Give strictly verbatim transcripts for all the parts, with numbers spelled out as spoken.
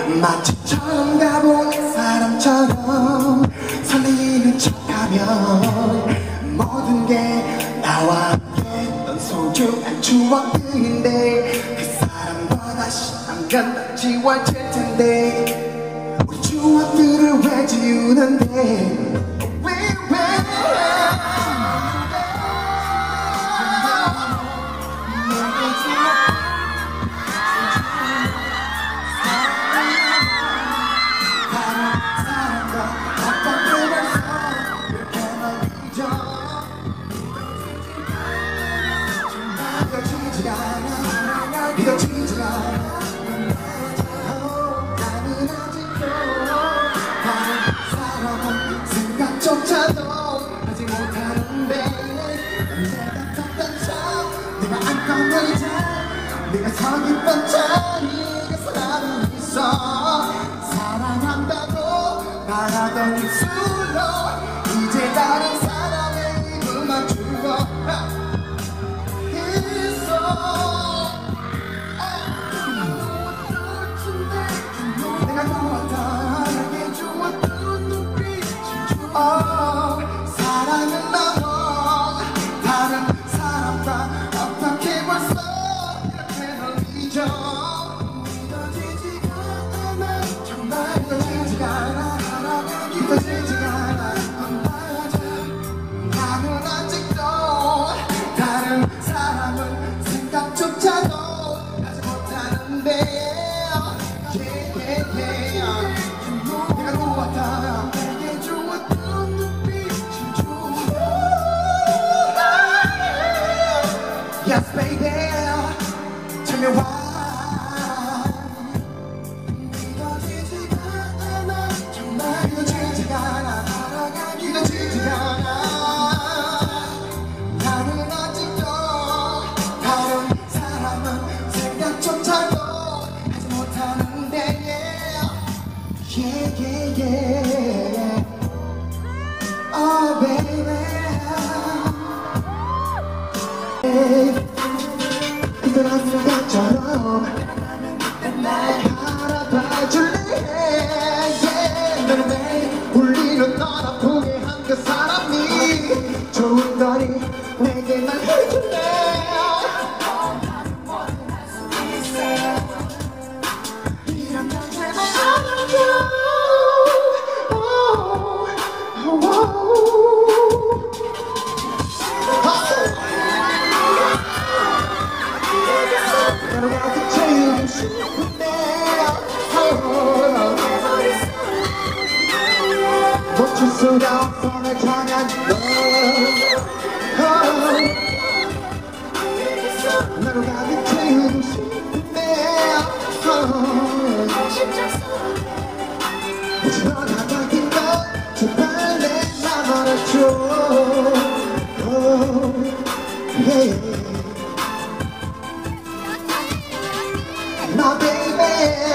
마치 처음 가본 사람처럼 설레이는 척하면 모든 게 나와 함께했던 소중한 추억들인데 그 사람과 다시 안간 지워질 텐데 우리 추억들을 왜 지우는데 왜 왜 믿어지지 않아. 나는 아직도 다른 사람은 생각조차도 하지 못하는데 내가 탔던 차 내가 안던 의자 내가 서 있던 자리에 사람이 있어 사랑한다고 말하던 입술로 이제 다른 사람의 이름만 주고 어, 사랑은 너무 다른 사람과 어떻게 벌써 이렇게 널 잊어 믿어지지가 않아 정말 믿어지지가 않아 믿어지지가 않아 맞아 나는 아직도 다른 사람을 생각조차도 하지 못하는데 yeah, yeah, yeah. 내가 누웠다 내게 주었던 Yes, baby, tell me why. 믿어지지가 않아, 정말 믿어지지가 않아, 믿어지지가 않아. 나는 아직도 다른 사람은 생각조차도 하지 못하는데, yeah, yeah, yeah. Oh, baby. 그들한 생각처럼 날 알아봐줄래 yeah. 너는 왜 울리는 널 아프게 한 그 사람이 좋은 거니 내게만 해줄래 이런 날 제발 알아줘 멈출 수가 없어 날 향한 너 나로 가득 채우고 싶은데 오지 넌 안 바뀐 것 제발 내 맘 알아줘 My baby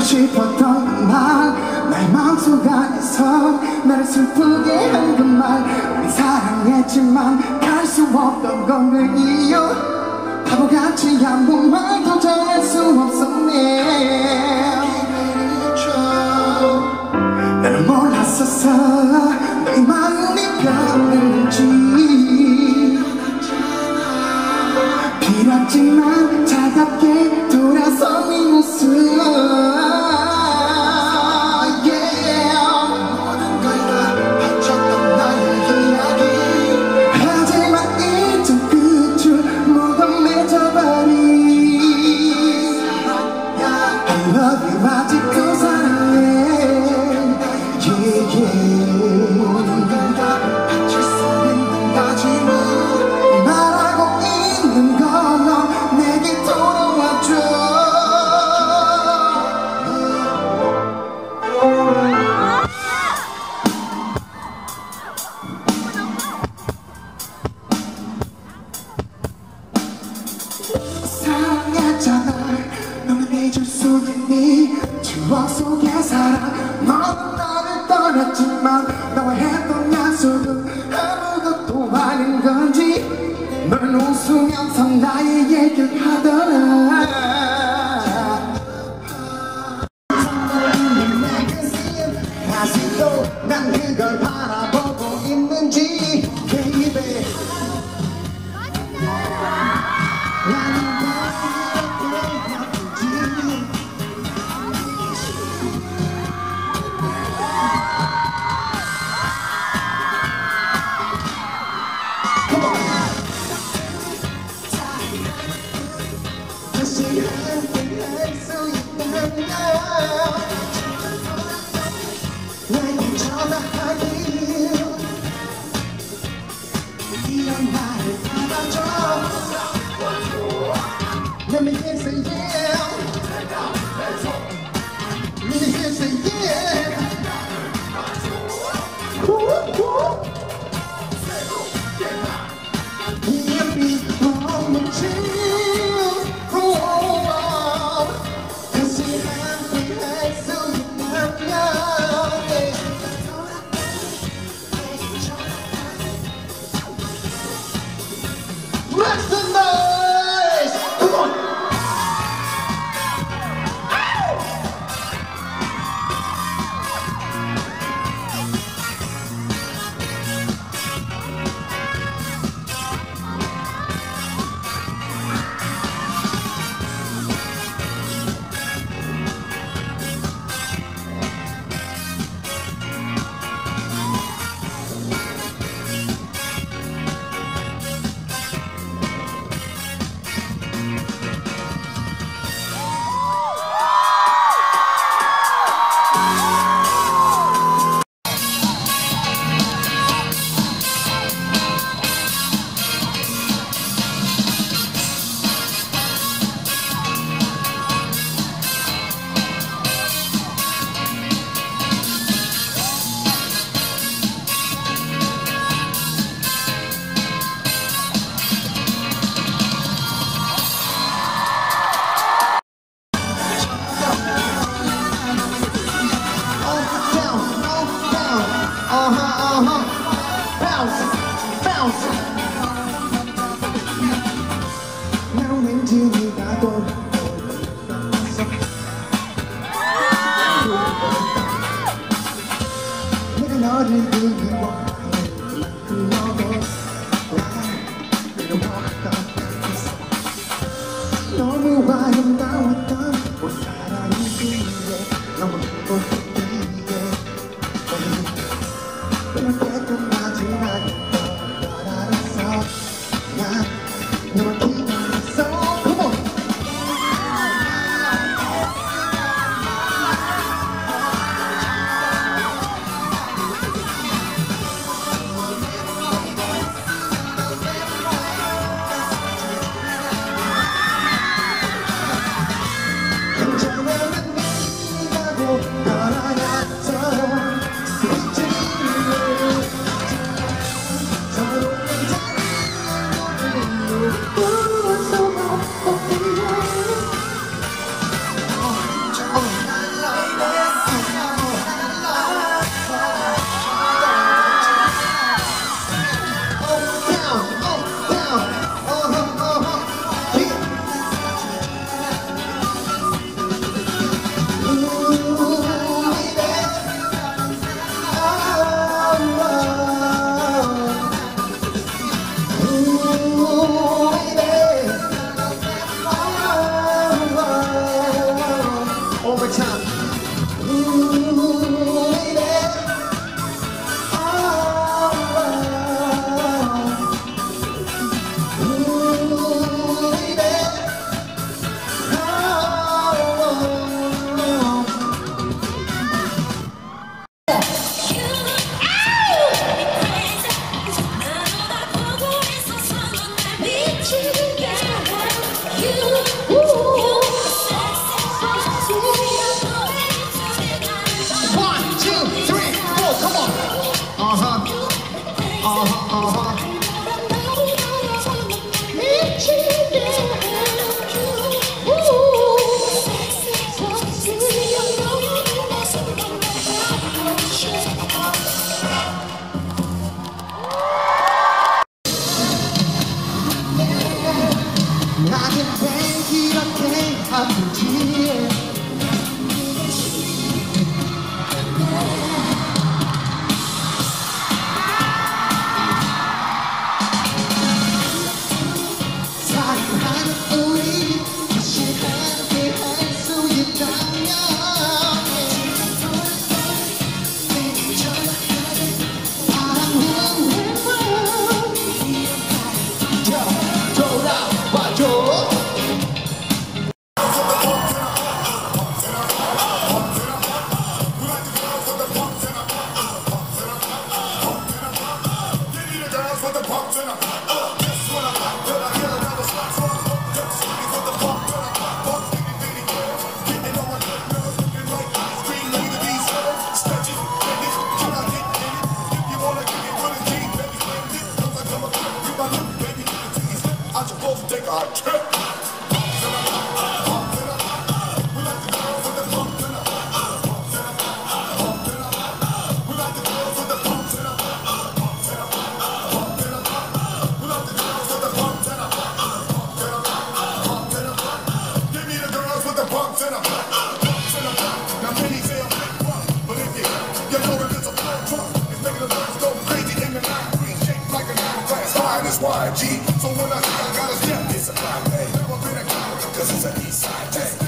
싶었던 말 나의 마음속 안에서 나를 슬프게 한 그 말 우리 사랑했지만 갈 수 없던 건 그 이유 바보같이 아무 말도 전할 수 없었네 나는 몰랐었어 너의 마음이 변했는지 비었지만 차갑게 돌아선 네 모습 추억 속에 살아 너는 나를 떠났지만 너와 했던 약속은 아무것도 아닌 건지 넌 웃으면서 나의 얘기를 하더라 아직도 난 그걸 바라보고 있는지 baby Let me hear say yeah. Let me hear say yeah. Woo woo. Yeah, before the chill. Oh, oh, 'cause you have me like so you have me. Let's the noise. Come on. 너무 아름다웠던 그 사랑이 그게 너무 기쁘기에 그렇게 끝나지 않았던 걸 알았어 난 너만 기다렸어 Come on time. Ooh, baby. Oh, oh. Ooh, baby. Oh, 나는 왜 이렇게 아픈지 사랑하는 우리 다시 함께 할 수 있다면 돌아와줘. Take our trip. Y G, so when I say I gotta step, it's a fly day. Never been a guy, cause it's an east side day.